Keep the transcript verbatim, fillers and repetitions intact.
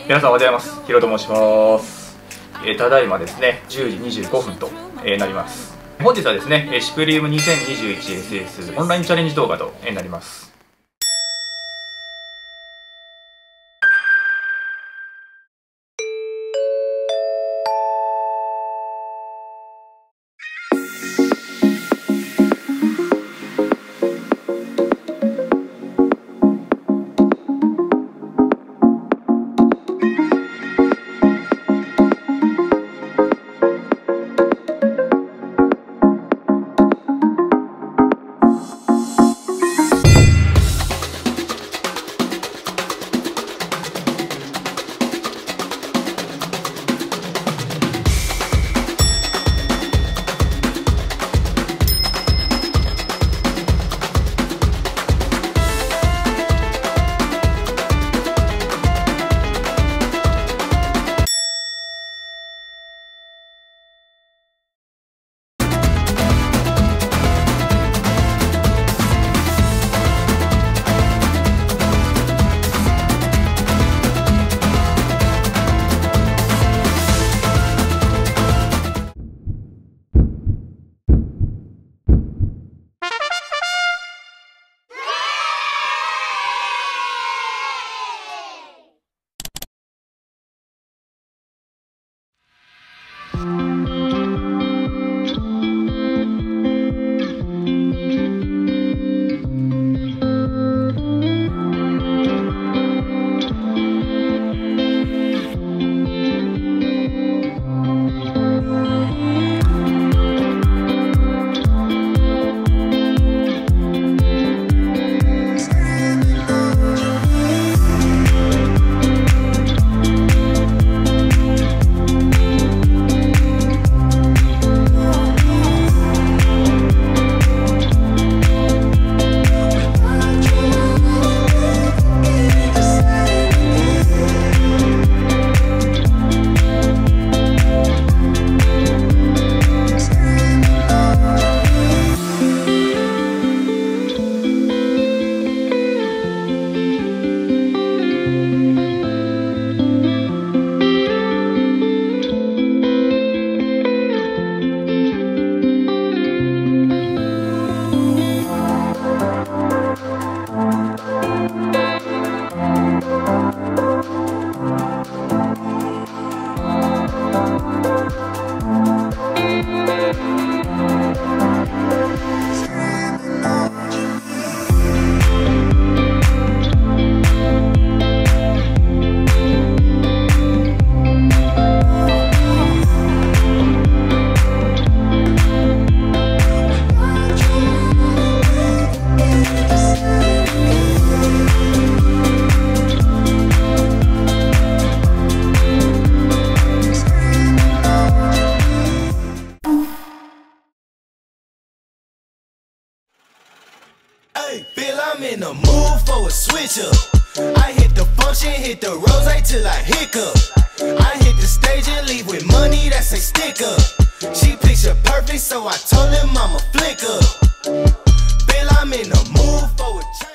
皆さんおはようございます。ヒロと申します。えー、ただいまですねじゅうじにじゅうごふんと、えー、なります。本日はですねシュプリーム にせんにじゅういちエスエス オンラインチャレンジ動画となります。 Feel I'm in the mood for a switch up. I hit the function, hit the rose till I hiccup. I hit the stage and leave with money that's a stick up. She picture perfect, so I told him I'm a flick up. Feel I'm in the mood for a